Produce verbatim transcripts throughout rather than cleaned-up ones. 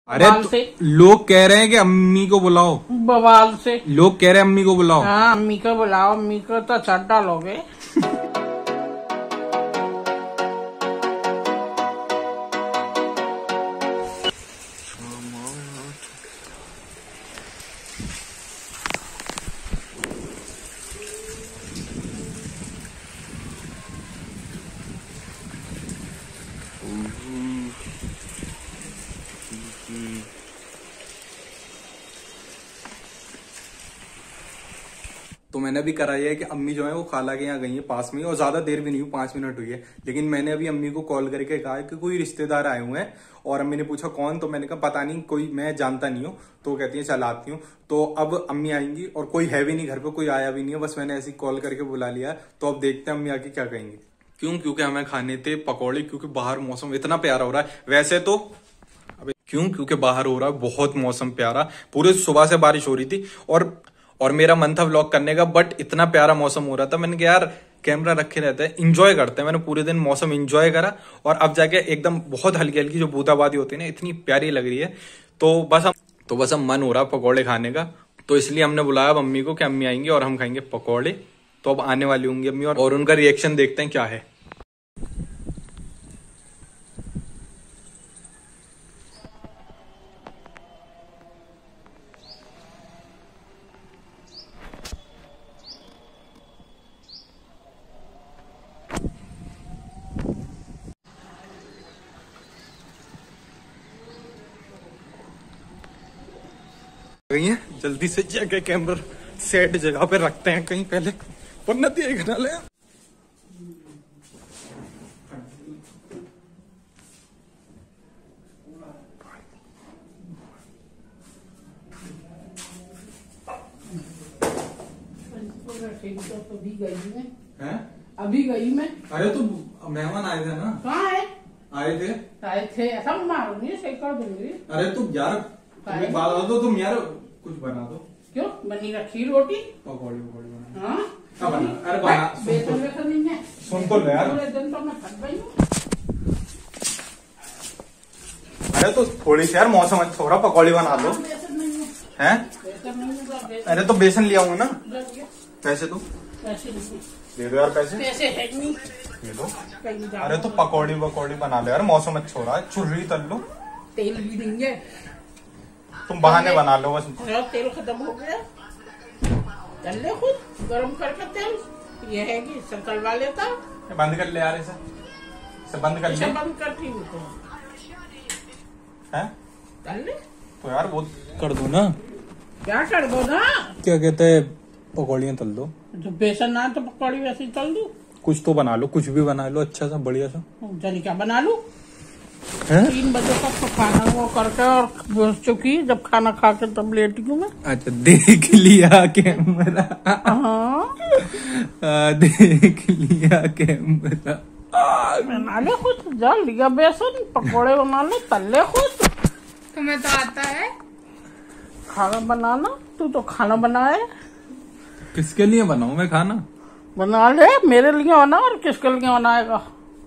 अरे तो, लोग कह रहे हैं कि अम्मी को बुलाओ। बवाल से लोग कह रहे हैं अम्मी को बुलाओ। हाँ अम्मी को बुलाओ, अम्मी को तो चट डालोगे। तो मैंने अभी कराई है कि अम्मी जो है वो खाला के यहाँ गई है पास में, और ज्यादा देर भी नहीं हुई, पांच मिनट हुई है। लेकिन मैंने अभी अम्मी को कॉल करके कहा कि कोई रिश्तेदार आए हुए हैं, और अम्मी ने पूछा कौन, तो मैंने कहा पता नहीं, कोई मैं जानता नहीं हूँ। तो कहती है चल आती हूँ। तो अब अम्मी आएंगी और कोई है भी नहीं घर पे, कोई आया भी नहीं है, बस मैंने ऐसी कॉल करके बुला लिया। तो अब देखते हैं अम्मी आके क्या कहेंगे। क्यों? क्योंकि हमें खाने थे पकौड़े, क्योंकि बाहर मौसम इतना प्यारा हो रहा है। वैसे तो अबे क्यों? क्योंकि बाहर हो रहा है बहुत मौसम प्यारा, पूरे सुबह से बारिश हो रही थी, और और मेरा मन था व्लॉग करने का, बट इतना प्यारा मौसम हो रहा था, मैंने कहा यार कैमरा रखे रहते हैं, इंजॉय करते हैं। मैंने पूरे दिन मौसम इंजॉय करा, और अब जाके एकदम बहुत हल्की हल्की जो बूंदाबांदी होती है ना, इतनी प्यारी लग रही है। तो बस हम तो बस हम मन हो रहा पकौड़े खाने का। तो इसलिए हमने बुलाया अब अम्मी को कि अम्मी आएंगी और हम खाएंगे पकौड़े। तो अब आने वाली होंगी अम्मी, और, और उनका रिएक्शन देखते हैं क्या है। गई है, जल्दी से जाके कैमरा सेट जगह पे रखते हैं कहीं पहले, वरना देख ना ले। तो अभी गई मैं हैं? अभी गई मैं। अरे तो मेहमान आए थे ना? कहाँ है? आए थे आए थे ऐसा मारूंगी, सही कर दूंगी। अरे तुम यार तुम एक बात बता दो, तुम यार कुछ बना दो। क्यों? बनी रखी रोटी पकौड़ी पकौड़ी बना। हाँ क्या बना? अरे बना, बेसन वेसन नहीं है। सुन तो ले यार। पूरे दिन तो मैं थक गई हूँ। अरे तो थोड़ी सी यार मौसम अच्छा हो रहा, पकौड़ी बना लो। बेसन नहीं है। हैं? बेसन नहीं है, बेसन अरे तो बेसन लिया हूँ ना। पैसे दो, पैसे नहीं, दे दो यार पैसे। पैसे है नहीं, दे दो। कहीं जा। अरे तो पकौड़ी पकौड़ी बना लो यार, मौसम अच्छा हो रहा है, चुर्री तल लो। तेल भी देंगे, तुम बहाने बना लो बस। तेल खत्म हो गया, तल ले खुद गरम करके तेल। ये है कि सब तलवा लेता। बंद कर ले यार, इसे इसे बंद कर ले। बंद करती हूँ तो हैं? तल ले तो यार वो कर दो ना। क्या कर दो ना? क्या कहते हैं, पकौड़ियाँ तल दो। जो बेसन ना तो पकौड़ी वैसे ही तल दो। कुछ तो बना लो, कुछ भी बना लो अच्छा सा बढ़िया सा। जानी क्या बना लूं? तीन बजे तक तो खाना वो करके और बस चुकी, जब खाना खा के तब लेटी हूँ मैं। अच्छा देख लिया कैमरा। हाँ देख लिया कैमरा। बना ले खुद, जा लिया बेसन, पकौड़े बना ले, तल ले खुद। तुम्हें तो आता है खाना बनाना, तू तो खाना बनाए। किसके लिए बनाऊं मैं खाना? बना ले, मेरे लिए बना, और किसके लिए बनाएगा?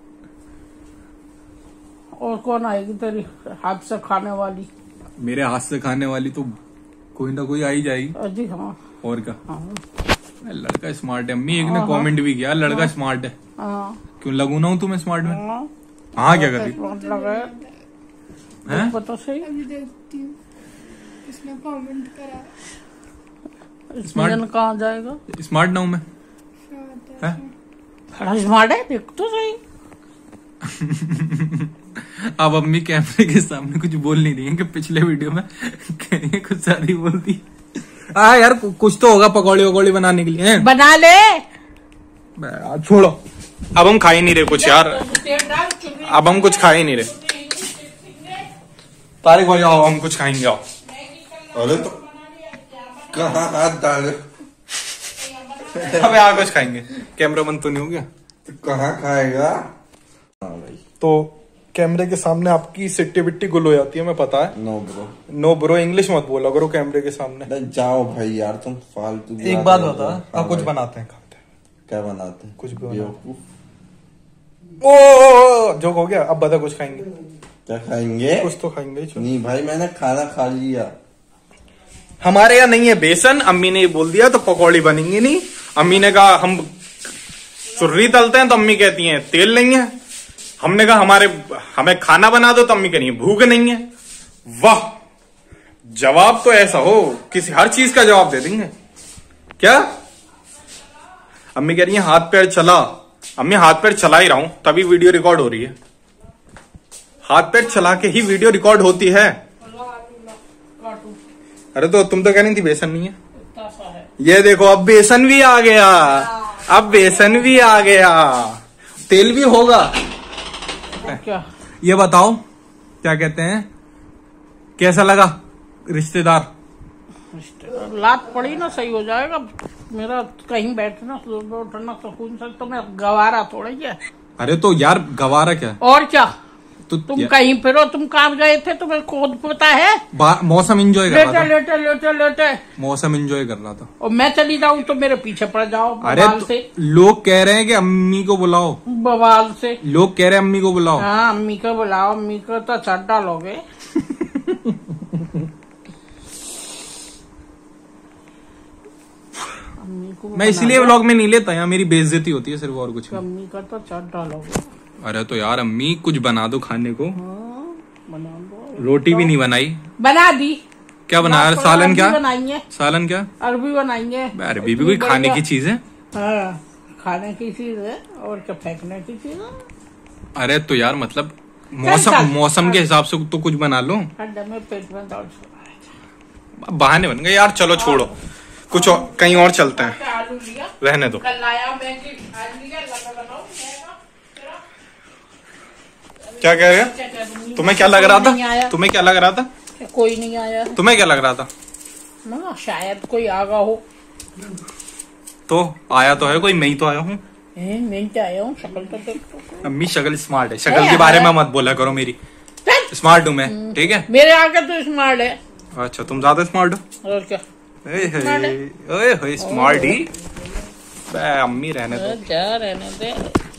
और कौन आएगी तेरी हाथ से खाने वाली? मेरे हाथ से खाने वाली तो कोई ना कोई आ ही जाएगी। जी हाँ। और क्या? हाँ। लड़का स्मार्ट है। अम्मी एक ने कमेंट भी किया, लड़का हाँ। स्मार्ट है। हाँ। क्यों लगू ना हूँ तुम्हें स्मार्ट में? हाँ, हाँ क्या कर रही है? पता सही। अभी देखती हूँ इसने कमेंट करा। स्मार्ट कहाँ जाएगा? स्मार्ट ना हूँ मैं? बड़ा स्मार्ट है, देख तो सही। अब अम्मी कैमरे के सामने कुछ बोल नहीं रही है कि पिछले वीडियो में कहीं कुछ ज्यादा ही बोलती। आ यार कुछ तो होगा पकौड़ी वकौड़ी बनाने के लिए। बना ले। छोड़ो, अब हम खा ही नहीं रहे कुछ यार, अब हम कुछ खा ही नहीं रहे। तारिक भाई आओ, हम कुछ खाएंगे आओ। अरे तो कहाँ हाथ डाले? अब यार कुछ खाएंगे, कैमरा बंद तो नहीं हो गया? तो कहाँ खाएगा? हाँ भाई, तो कैमरे के सामने आपकी सिट्टी बिट्टी गुल हो जाती है, मैं पता है। No bro, no bro English मत बोला करो कैमरे के सामने। जाओ भाई यार, तुम फालतू। एक बात बता, आप कुछ बनाते हैं खाते हैं? क्या बनाते हैं? कुछ भी बनाते हैं। ओ जोक हो गया, अब बता कुछ खाएंगे? क्या खाएंगे? कुछ तो खाएंगे। चलो। नहीं भाई मैंने खाना खा लिया। हमारे यहाँ नहीं है बेसन, अम्मी ने बोल दिया तो पकौड़ी बनेंगी नहीं। अम्मी ने कहा हम सुर्री तलते हैं तो अम्मी कहती हैं तेल नहीं है। हमने कहा हमारे हमें खाना बना दो तो अम्मी कह रही है भूख नहीं है। वाह, जवाब तो ऐसा हो, किसी हर चीज का जवाब दे देंगे क्या। अम्मी कह रही है हाथ पैर चला। अम्मी हाथ पैर चला ही रहा हूं तभी वीडियो रिकॉर्ड हो रही है। हाथ पैर चला के ही वीडियो रिकॉर्ड होती है। अरे तो तुम तो कह रही थी बेसन नहीं है। ये देखो अब बेसन भी आ गया, अब बेसन भी आ गया, तेल भी होगा। क्या ये बताओ क्या कहते हैं, कैसा लगा रिश्तेदार? लात पड़ी ना सही हो जाएगा। मेरा कहीं बैठना उठना सुकून से तो मैं गवारा थोड़ा ही है। अरे तो यार गवारा क्या और क्या, तो तुम कहीं फिरो, तुम कहाँ गए थे तुम्हें खुद पता है। मौसम एंजॉय कर लेटे रहा था। लेटे लेटे लेटे मौसम एंजॉय कर रहा था। और मैं चली जाऊं तो मेरे पीछे पड़ जाओ अरे बवाल तो, से। लोग कह रहे हैं कि अम्मी को बुलाओ। बवाल से लोग कह रहे हैं अम्मी को बुलाओ। हाँ अम्मी को बुलाओ, अम्मी को तो छत डालोगे। अम्मी को मैं इसलिए व्लॉग में नहीं लेता, यहाँ मेरी बेइज्जती होती है सिर्फ, और कुछ नहीं। अम्मी का तो छत डालोगे। अरे तो यार अम्मी कुछ बना दो खाने को। हाँ, बना दो। रोटी भी नहीं बनाई। बना दी। क्या बनाया? सालन क्या बनाएंगे? सालन क्या? अरबी बनाएंगे। अरबी भी कोई खाने की चीज है? हाँ खाने की चीज है और क्या फेंकने की चीज है। अरे तो यार मतलब मौसम मौसम के हिसाब से तो कुछ बना लो। ठंडे में पेट में दर्द। बहाने बन गए यार, चलो छोड़ो, कुछ और, कहीं और चलते हैं। आलू लिया, रहने दो। कल लाया मैगी, आज लिया, लगा लगाओ। क्या कह रहे हैं? तुम्हें क्या लग रहा था? तुम्हें क्या लग रहा था? कोई नहीं आया। तुम्हें क्या लग रहा था? ना शायद कोई आगा हो। तो आया तो है कोई, मैं ही तो आया हूँ। मैं तो आया हूँ, शक्ल तो देख तो। अम्मी शक्ल स्मार्ट है, शक्ल के बारे में मत बोला करो मेरी। स्मार्ट हूँ मैं, ठीक है? मेरे आगे तो स्मार्ट है। अच्छा तुम ज्यादा स्मार्ट हो? और क्या ओए होए स्मार्ट ही। अम्मी रहने दो, जा रहने दे।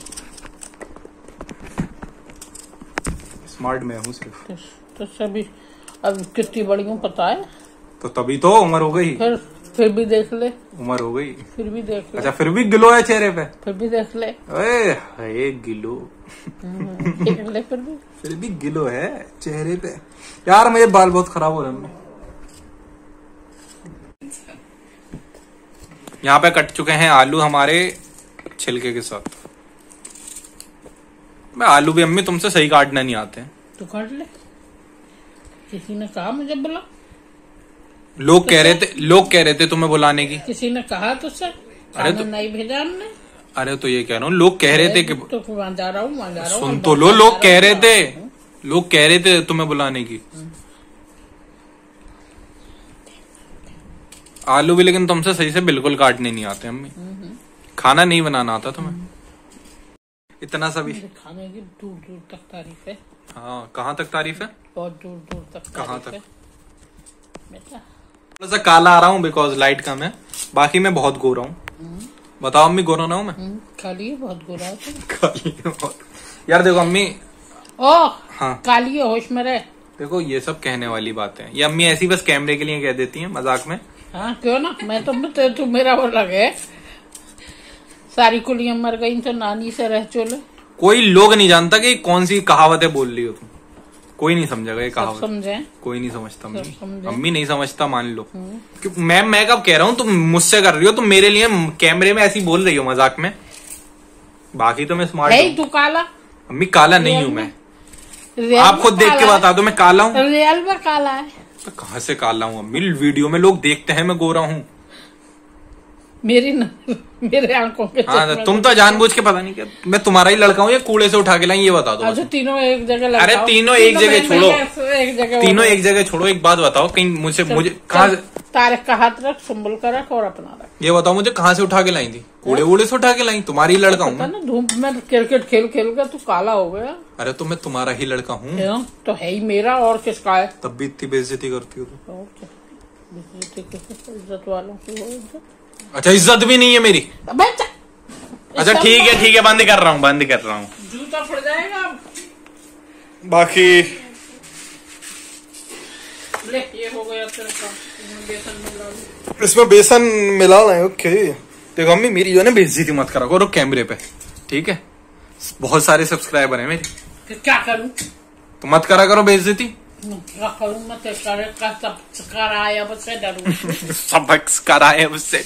स्मार्ट मैं हूँ सिर्फ। तो, तो सभी अब कितनी बड़ी हूँ पता है? तो तभी तो उम्र हो गई। फिर फिर भी देख ले। उम्र हो गई फिर भी देख ले। अच्छा फिर भी गिलो है चेहरे पे? फिर भी देख ले। ओए हाय गिलो। देख ले फिर भी फिर भी गिलो है चेहरे पे। यार मेरे बाल बहुत खराब हो रहे हैं। यहाँ पे कट चुके हैं आलू हमारे छिलके के साथ। मैं आलू भी अम्मी तुमसे सही काटना नहीं आते हैं। तो काट ले। किसी ने कहा मुझे बुला? लोग कह रहे थे, लोग कह रहे थे तुम्हें बुलाने की। किसी ने कहा तुझसे? अरे तो नहीं भेजा हमने। अरे तो ये कह रहा हूँ, लोग कह रहे थे कि तो वहाँ जा रहा हूँ, वहाँ जा रहा हूँ। सुन तो लो, लोग कह रहे थे, लोग कह रहे थे तुम्हें बुलाने की। आलू भी लेकिन तुमसे सही से बिल्कुल काटने नहीं आते अम्मी। खाना नहीं बनाना आता तुम्हें। इतना सा भी खाने की दूर दूर तक तारीफ है। हाँ कहाँ तक तारीफ है? बहुत दूर दूर तक। कहाँ तक? बेटा थोड़ा सा काला आ रहा हूँ बिकॉज लाइट कम है, बाकी मैं बहुत गोरा हूँ। बताओ अम्मी गोरा ना हूँ मैं? काली है बहुत गोरा है तुम। काली है बहुत। यार देखो अम्मी। ओ हाँ काली है, होश में रहे। देखो ये सब कहने वाली बातें हैं, ये अम्मी ऐसी बस कैमरे के लिए कह देती हैं मजाक में। हाँ क्यों ना, मैं तो, तो, तो मेरा वो लगे सारी कुलियां मर गई तो नानी से रह चले। कोई लोग नहीं जानता कि कौन सी कहावतें बोल रही हो तुम। कोई नहीं समझेगा ये कहावत। समझे? कोई नहीं समझता अम्मी। समझे? अम्मी नहीं समझता मान लो। मैं मैं कब कह रहा हूँ तुम मुझसे कर रही हो, तुम मेरे लिए कैमरे में ऐसी बोल रही हो मजाक में। बाकी तो मैं स्मार्ट हूँ। तू काला? अम्मी काला नहीं हूँ मैं। रियल आप खुद में देख के काला बता दो मैं काला हूँ? है। रियल में काला है। तो कहाँ से काला हूँ अम्मी? वीडियो में लोग देखते हैं मैं गोरा हूँ। मेरी न, मेरे आंखों के हाँ चश्मे तुम तो जानबूझ के पता नहीं क्या मैं तुम्हारा ही लड़का हूँ या कूड़े से उठा के लाई, ये बता दो। अच्छा तीनों एक जगह लगाओ। अरे तीनों एक जगह छोड़ो, एक जगह तीनों एक जगह छोड़ो। एक बात बताओ, कहीं मुझे मुझे कहाँ तारक का हाथ रख, संभल कर रख और अपना रख। ये बताओ मुझे कहाँ से उठा के लाई थी? कूड़े वूड़े से उठा के लाई? तुम्हारी ही लड़का हूँ पता मैं। ना धूप में क्रिकेट खेल खेल कर तू काला हो गया। अरे तो मैं तुम्हारा ही लड़का हूँ। क्यों? तो है ही मेरा, और किसका है? तब भी इतनी बेइज्जती करती हो तुम। और क्या? इज्जत वालों की हो इज्जत। अच्छा इज्जत भी नहीं है मेरी? अच्छा ठीक है ठीक है, बंद कर रहा हूँ बंद कर रहा हूँ। जूता पड़ जाएगा। बाकी ले ये हो गया तेरे का, इसमें बेसन मिला लो। इसमें बेसन मिलाना है। ओके देखो अम्मी मेरी जो है ना बेइज्जती मत करा करो कैमरे पे, ठीक है? बहुत सारे सब्सक्राइबर हैं मेरे। फिर क्या करूं? तो मत करा करो बेइज्जती। क्या करूं मैं? तेरे करे का सब कराया बस डरूं। सबक कराए उससे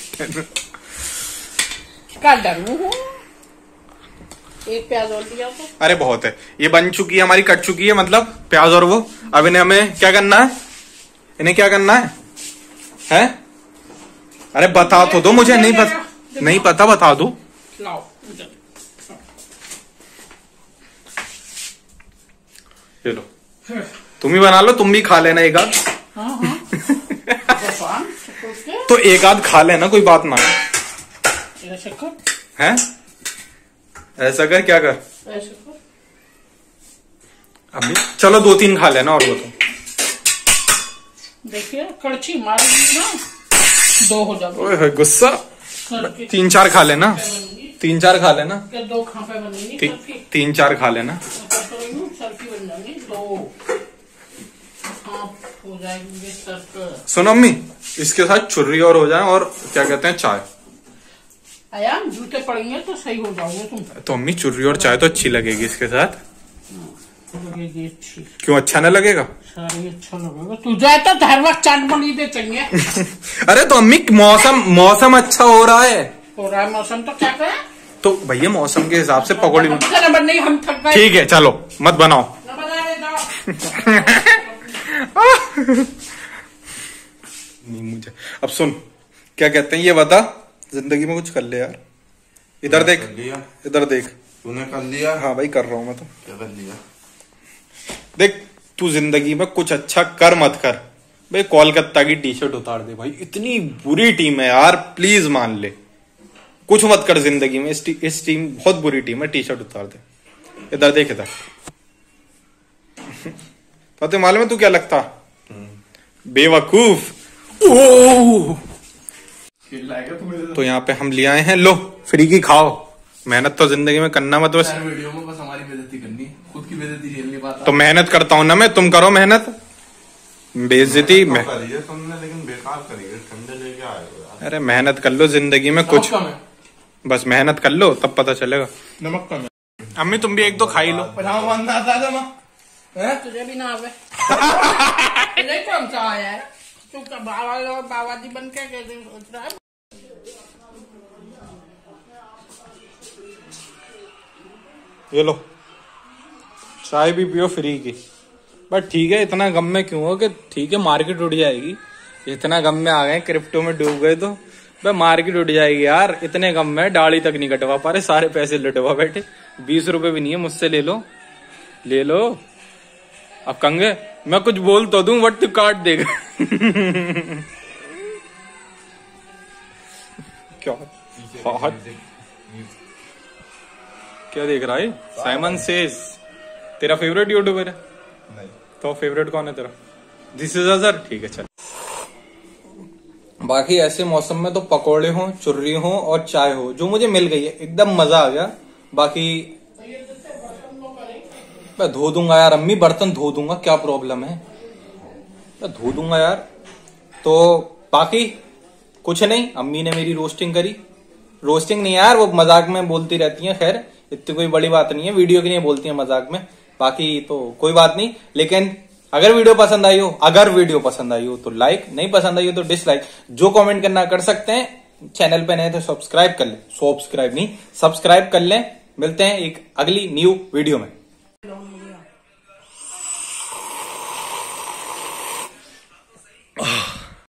क्या डरूं हूँ? एक प्याज और दिया तो। अरे बहुत है, ये बन चुकी है हमारी, कट चुकी है मतलब प्याज और वो। अब इन्हें हमें क्या करना है? इन्हें क्या करना है? हैं? अरे बता तो दो मुझे, नहीं पता, नहीं पता, बता दो। लाओ ये लो, तुम ही बना लो, तुम भी खा लेना एक आध। हाँ हाँ भगवान, तो एक आध खा लेना, कोई बात ना है। ऐसे कर, हैं? ऐसा कर, क्या कर? ऐसे कर। अभी चलो दो तीन खा लेना और वो तो। देखिए कड़छी मारेगी ना दो हो जाएगी। ओए गुस्सा। करके तीन चार खा लेना, बनेगी। तीन चार खा लेना, क्या दो खापे बनेगी? ती, सर्फी तीन चार खा लेना। सर्फी बन जाएंगी दो खाप हो जाएंगे सर्फ। सुनो अम्मी, इसके साथ छुर्री और हो जाए और क्या कहते हैं चाय। आया जूते पड़ेंगे तो सही हो जाओगे तुम। तो अम्मी छुर्री और चाय तो अच्छी लगेगी इसके साथ। लगेगी अच्छी। क्यों अच्छा न लगेगा? सारी अच्छा लगेगा। तू जाए तो हर वक्त चाट बनी दे चाहिए। अरे तो अम्मी मौसम मौसम अच्छा हो रहा है। हो रहा है मौसम तो क्या करे? तो भैया मौसम के हिसाब से पकौड़ी बन... नंबर नहीं, हम थक गए। ठीक है चलो मत बनाओ। न बना दे दो। नहीं मुझे अब सुन, क्या कहते हैं ये बता, जिंदगी में कुछ कर ले यार। इधर देख, इधर देख। तूने कर लिया? हाँ भाई कर रहा हूँ मैं तो। क्या कर लिया? देख तू जिंदगी में कुछ अच्छा कर मत कर भाई, कोलकाता की टी शर्ट उतार दे भाई, इतनी बुरी टीम है यार, प्लीज मान ले। कुछ मत कर जिंदगी में, इस, टी, इस टीम बहुत बुरी टीम है, टी शर्ट उतार दे। इधर देख, इधर पता मालूम है तू क्या लगता? बेवकूफ। ओह तो यहाँ पे हम ले आए हैं, लो फ्री की खाओ। मेहनत तो जिंदगी में करना मत बस। वीडियो में बस हमारी बेइज्जती करनी, खुद की बेइज्जती झेल नहीं पाता। तो मेहनत करता हूं ना मैं, तुम करो मेहनत। बेइज्जती में करिए तुमने, लेकिन बेकार करिए, ठंडे लेके आए हो यार। अरे मेहनत कर लो जिंदगी में कुछ, बस मेहनत कर लो तब पता चलेगा। नमक कम है। अम्मी तुम भी एक दो खाई लो। पजामा बांधना आता है माँ? तुझे भी ना आवे। तुझे कौन सा आया है? तू का बाबा लोग बाबाजी बन के कैसे सोच रहा है? ये लो चाय भी पियो फ्री की। बट ठीक है, इतना गम में क्यों हो कि ठीक है मार्केट उड़ जाएगी। इतना गम में आ गए, क्रिप्टो में डूब गए तो भाई मार्केट उड़ जाएगी यार। इतने गम में दाढ़ी तक नहीं कटवा पा रहे, सारे पैसे लुटवा बैठे। बीस रुपए भी नहीं है, मुझसे ले लो, ले लो। अब कंगे मैं कुछ बोल तो दूं बट तू काट देगा। क्या हॉट क्या देख रहा है? साइमन सेज तेरा फेवरेट यूट्यूबर है? नहीं। तो फेवरेट कौन है तेरा? This is Azhar. ठीक है चल। बाकी ऐसे मौसम में तो पकोड़े हो, चुर्री हो और चाय हो, जो मुझे मिल गई है, एकदम मजा आ गया। बाकी मैं धो दूंगा यार अम्मी, बर्तन धो दूंगा, क्या प्रॉब्लम है, मैं धो दूंगा यार। तो बाकी कुछ नहीं, अम्मी ने मेरी रोस्टिंग करी। रोस्टिंग नहीं यार, वो मजाक में बोलती रहती हैं, खैर इतनी कोई बड़ी बात नहीं है, वीडियो के लिए बोलती है मजाक में। बाकी तो कोई बात नहीं, लेकिन अगर वीडियो पसंद आई हो, अगर वीडियो पसंद आई हो तो लाइक, नहीं पसंद आई हो तो डिसलाइक, जो कमेंट करना कर सकते हैं। चैनल पे नए तो सब्सक्राइब कर ले, सब्सक्राइब नहीं सब्सक्राइब कर ले। मिलते हैं एक अगली न्यू वीडियो में।